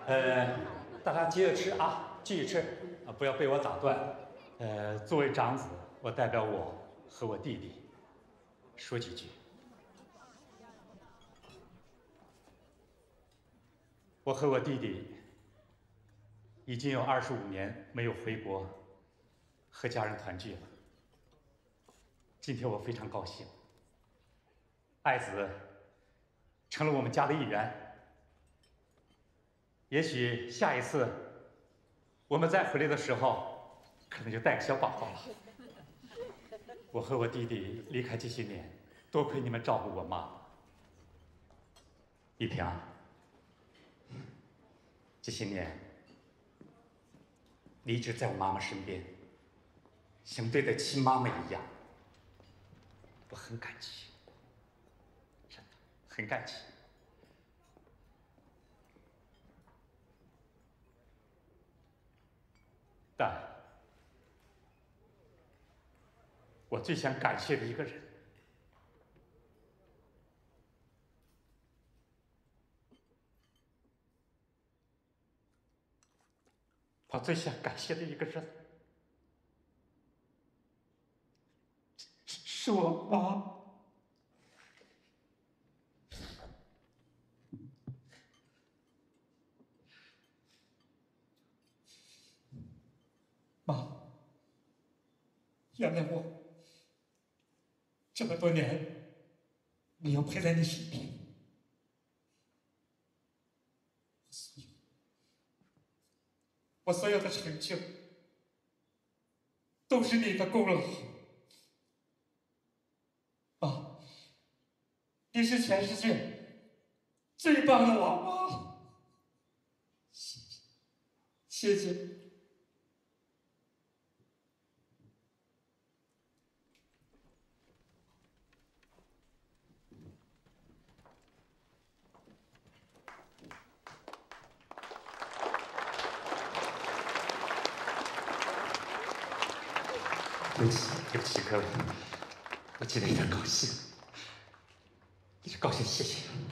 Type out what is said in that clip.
大家接着吃啊，继续吃啊，不要被我打断。作为长子，我代表我和我弟弟说几句。我和我弟弟已经有25年没有回国和家人团聚了。今天我非常高兴，爱子成了我们家的一员。也许下一次我们再回来的时候，可能就带个小宝宝了。我和我弟弟离开这些年，多亏你们照顾我妈妈。玉萍，这些年你一直在我妈妈身边，像对待亲妈妈一样，我很感激，真的很感激。但我最想感谢的一个人，我最想感谢的一个人，是我妈。妈，原谅我，这么多年没有陪在你身边，我所有的成就都是你的功劳。妈，你是全世界最棒的老妈，谢谢。对不起各位，我今天有点高兴，有点高兴，谢谢。